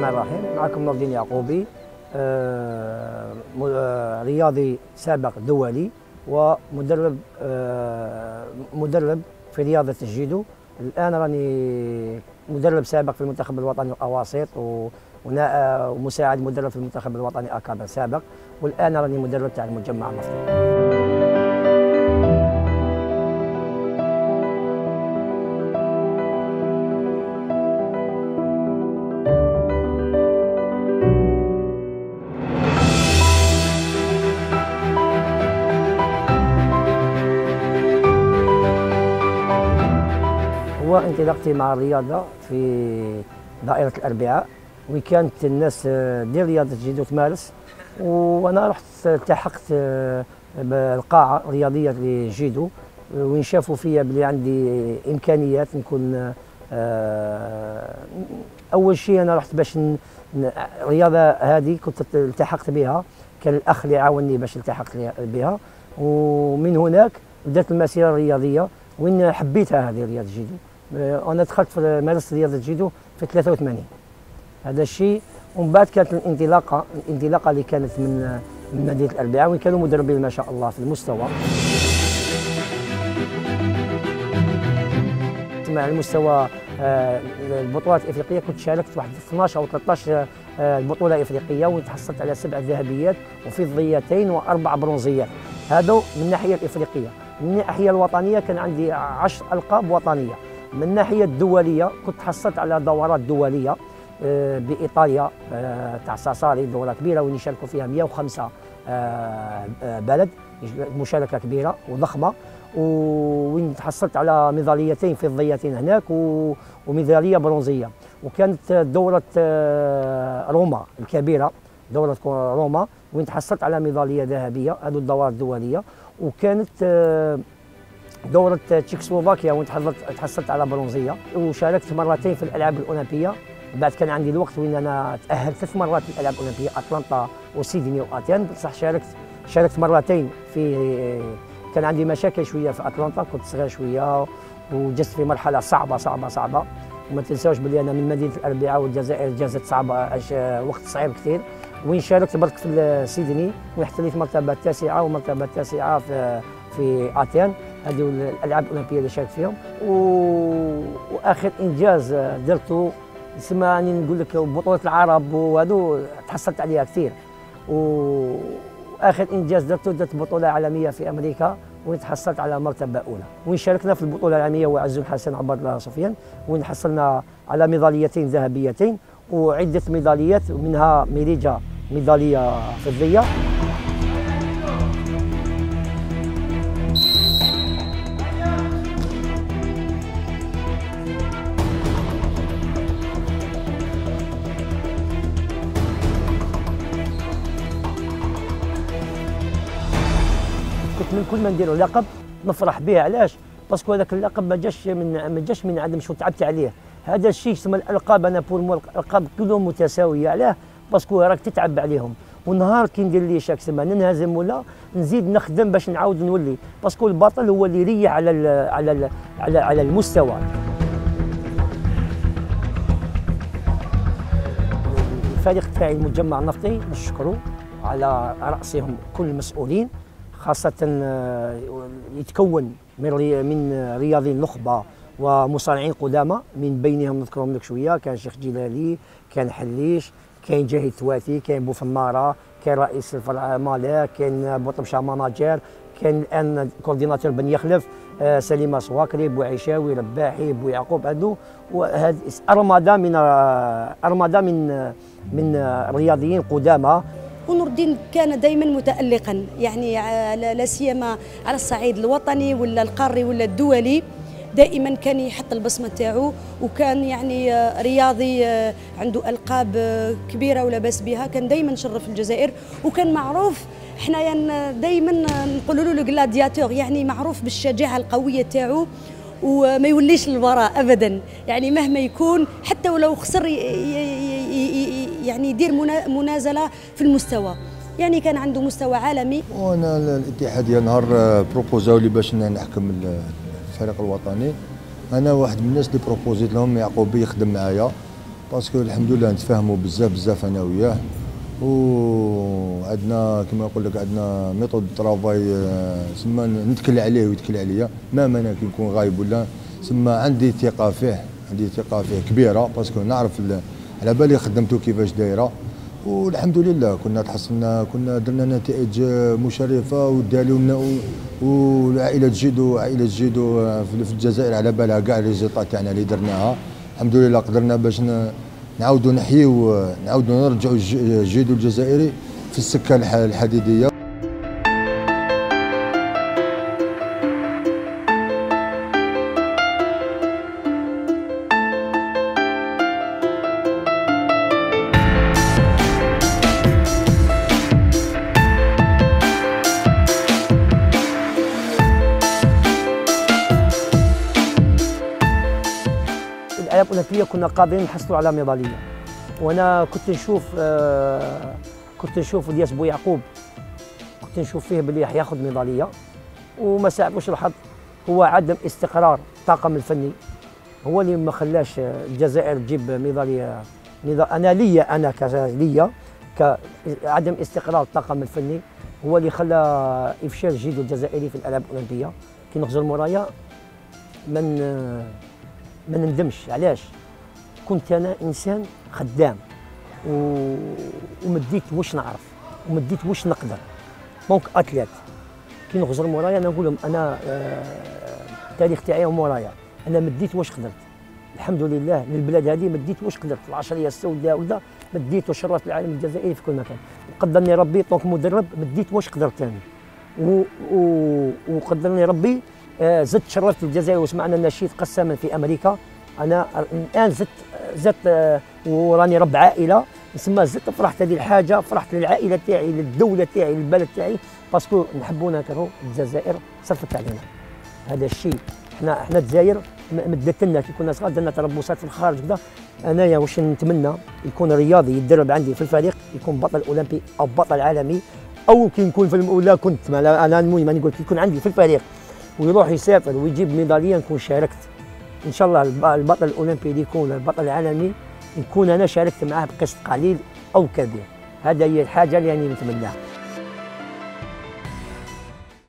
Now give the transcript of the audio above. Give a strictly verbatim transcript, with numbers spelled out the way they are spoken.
الرحمن الرحيم. معكم نور الدين يعقوبي، آه آه رياضي سابق دولي ومدرب آه مدرب في رياضة الجيدو. الآن راني مدرب سابق في المنتخب الوطني الأواسط ومساعد مدرب في المنتخب الوطني أكابر سابق، والآن راني مدرب تاع المجمع النفطي. هو انطلاقتي مع الرياضة في دائرة الأربعاء، وكانت الناس دير رياضة الجيدو تمارس، وأنا رحت التحقت بالقاعة الرياضية للجيدو، وين شافوا فيا بلي عندي إمكانيات نكون. أول شيء أنا رحت باش الرياضة هذه كنت التحقت بها، كان الأخ اللي عاوني باش التحقت بها، ومن هناك بدأت المسيرة الرياضية وين حبيتها هذه رياضة الجيدو. أنا دخلت في مارست رياضة الجيدو في ثلاثة وثمانين، هذا الشيء. ومن بعد كانت الانطلاقة الانطلاقة اللي كانت من من مدينة الأربعاء، وين كانوا مدربين ما شاء الله في المستوى. على المستوى البطولات الإفريقية كنت شاركت واحد اثناش أو ثلاثطاش بطولة إفريقية، وتحصلت على سبع ذهبيات وفضيتين وأربع برونزيات، هذا من الناحية الإفريقية. من الناحية الوطنية كان عندي عشر ألقاب وطنية. من الناحية الدولية كنت حصلت على دورات دولية بإيطاليا تاع ساساري، دورة كبيرة وين يشاركوا فيها مئة وخمسة بلد، مشاركة كبيرة وضخمة، وين تحصلت على ميداليتين فضيتين هناك وميدالية برونزية. وكانت دورة روما الكبيرة، دورة روما وين تحصلت على ميدالية ذهبية، هذو الدورات الدولية. وكانت دورة تشيكوسلوفاكيا وين تحصلت على برونزية. وشاركت مرتين في الألعاب الأولمبية، بعد كان عندي الوقت وين أنا تأهلت ثلاث مرات في الألعاب الأولمبية، أتلانتا وسيدني وأتين، بصح شاركت شاركت مرتين في. كان عندي مشاكل شوية في أتلانتا، كنت صغير شوية وجزت في مرحلة صعبة صعبة صعبة. وما تنساوش بلي أنا من مدينة الأربعاء والجزائر جازت صعبة، وقت صعيب كثير. وين شاركت برك في سيدني واحتليت المرتبة التاسعة والمرتبة التاسعة في في أتين، هذه الألعاب الأولمبية اللي شاركت فيهم. و... وآخر إنجاز درته يسمى يعني نقول لك بطولة العرب، وهذو تحصلت عليها كثير. و... وآخر إنجاز درته درت بطولة عالمية في أمريكا وين تحصلت على مرتبة أولى. وين شاركنا في البطولة العالمية وعز الحسن عبد الله سفيان، وين حصلنا على ميداليتين ذهبيتين وعدة ميداليات، منها ميريجا ميدالية فضية. كنت من كل ما نديروا لقب نفرح به، علاش؟ باسكو هذاك اللقب ما جاش من ما جاش من عدم شو تعبت عليه. هذا الشيء يسمى الالقاب، انا بور مو الالقاب كلهم متساويه، علاه؟ باسكو راك تتعب عليهم، والنهار كي ندير لي شاك سيمانه ننهزم ولا نزيد نخدم باش نعاود نولي، باسكو البطل هو اللي يريح على ال على ال على على المستوى. الفريق تاعي المجمع النفطي نشكره على راسهم كل المسؤولين، خاصة يتكون من من رياضيين نخبة ومصارعين قدامى، من بينهم نذكرهم لك شوية، كان شيخ جلالي، كان حليش، كاين جاهي تواتي، كاين بوفمارة، كاين رئيس الفرع مالك، كاين بوطبشا ماناجير، كاين الآن كورديناتور بن يخلف، آه سليمة صواكري، بوعيشاوي، رباحي، بو يعقوب، هذو وهذه أرمدة من أرمدة من من رياضيين قدامى. ونور الدين كان دائما متألقا، يعني لا سيما على الصعيد الوطني ولا القاري ولا الدولي، دائما كان يحط البصمه تاعو، وكان يعني رياضي عنده القاب كبيره ولا باس بها، كان دائما شرف الجزائر، وكان معروف حنايا دائما نقولوا له الجلادياتور، يعني معروف بالشجاعه القويه تاعو وما يوليش للوراء ابدا، يعني مهما يكون حتى ولو خسر يعني يدير منازله في المستوى، يعني كان عنده مستوى عالمي. وانا الاتحاديه نهار بروبوزاو لي باش نحكم الفريق الوطني، انا واحد من الناس اللي بروبوزيت لهم يعقوبي يخدم معايا، باسكو الحمد لله نتفاهموا بزاف بزاف انا وياه، وعندنا كما نقول لك عندنا ميثود ترافاي سما نتكل عليه ويتكل عليا، مهما انا كي نكون غايب ولا سما عندي ثقه فيه، عندي ثقه فيه كبيره باسكو نعرف على بالي خدمته كيفاش دايره، والحمد لله كنا تحصلنا كنا درنا نتائج مشرفه ودالوا والعائله جيدو عائله جيدو في الجزائر على بالها كاع الريزلطات تاعنا اللي درناها، الحمد لله قدرنا باش نعاودوا نحيوا نعاودوا نرجعوا جيدو الجزائري في السكه الحديديه. الالعاب الاولمبيه كنا قادرين نحصلوا على ميداليه، وانا كنت نشوف آه كنت نشوف دياس بويعقوب، كنت نشوف فيه بلي حياخذ ميداليه، وما ساعدوش الحظ، هو عدم استقرار الطاقم الفني هو اللي ما خلاش الجزائر تجيب ميداليه. انا ليا انا كليا كعدم استقرار الطاقم الفني هو اللي خلى افشال الجيدو الجزائري في الالعاب الاولمبيه. كي نخرج المرايا من ما نندمش، علاش؟ كنت انا انسان خدام و... ومديت واش نعرف ومديت واش نقدر. دونك اتليت كي نخرج مورايا انا نقول لهم انا آه... التاريخ تاعي مورايا، انا مديت واش قدرت الحمد لله للبلاد هذه، مديت واش قدرت العشريه السوداء ولا مديت وشرفت العالم الجزائري في كل مكان، وقدرني ربي دونك مدرب مديت واش قدرت ثاني و... و... وقدرني ربي آه زدت شرفت الجزائر وسمعنا النشيد قسما في امريكا. انا الان زدت زدت آه وراني رب عائله تسمى زدت فرحت هذه الحاجه، فرحت للعائله تاعي للدوله تاعي للبلد تاعي باسكو نحبوا نكرهوا الجزائر صرفت علينا هذا الشيء. احنا احنا الجزائر مدت لنا كي كنا صغار درنا تربصات في الخارج كذا. انايا واش نتمنى يكون رياضي يتدرب عندي في الفريق يكون بطل اولمبي او بطل عالمي، او كي نكون في ولا كنت انا المهم نقول كي يكون عندي في الفريق ويروح يسافر ويجيب ميداليه نكون شاركت ان شاء الله. البطل الاولمبي اللي يكون البطل العالمي نكون انا شاركت معاه بقسط قليل او كبير، هذا هي الحاجه اللي يعني نتمناها.